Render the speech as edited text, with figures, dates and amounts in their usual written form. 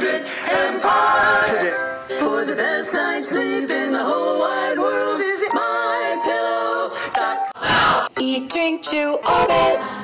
100 Empire. For the best night's sleep in the whole wide world, visit MyPillow.com. Eat, drink, chew, orbit.